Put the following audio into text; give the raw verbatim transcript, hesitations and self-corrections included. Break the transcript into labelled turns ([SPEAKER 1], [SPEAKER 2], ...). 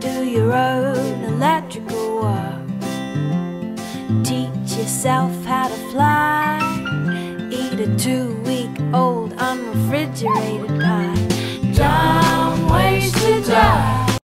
[SPEAKER 1] do your own electrical work, teach yourself how to fly, eat a two-week-old unrefrigerated pie. Don't waste